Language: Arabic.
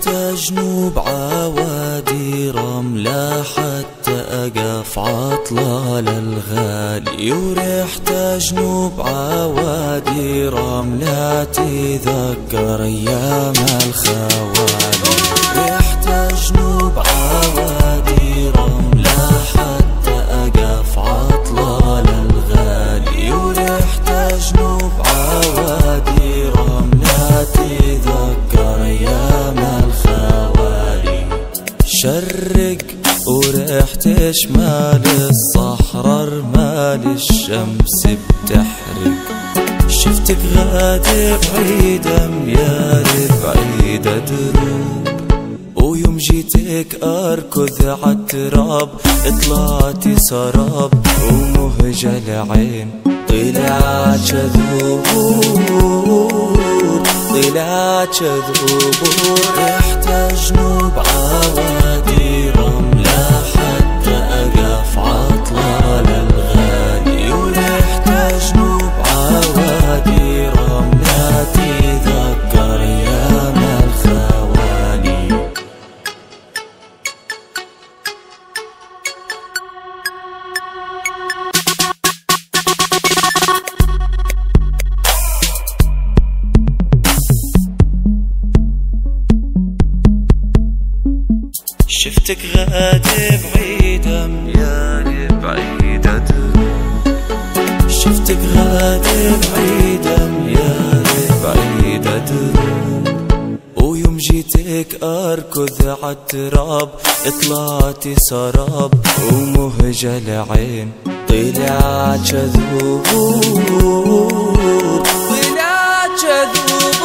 رحت جنوب عوادي رملة حتى أقف عطلة للغالي، ورحت جنوب عوادي رملة تذكر أيام الخوالي. رحت جنوب عوادي رملة حتى أقف عطلة للغالي، ورحت جنوب عوادي رملة تذكر أيام الخوالي. شرق ورحت شمال الصحراء رمال الشمس بتحرق، شفتك غادي بعيدة ميال بعيدة دروب، ويوم جيتك أركض عالتراب طلعتي سراب، ومهجل عين طلعت شذوب طلعت شذوب. رحت جنوب عوادي رملة حتى أقف عطلة للغالي، ورحت جنوب عوادي رملة تذكر أيام الخوالي. شفتك غادي بعيدة ميال بعيدة دروب، شفتك غادي بعيدة ميال بعيدة دروب، ويوم جيتك أركض عالتراب طلعتي سراب، ومهجل عين طلعت شذوب طلعت شذوب.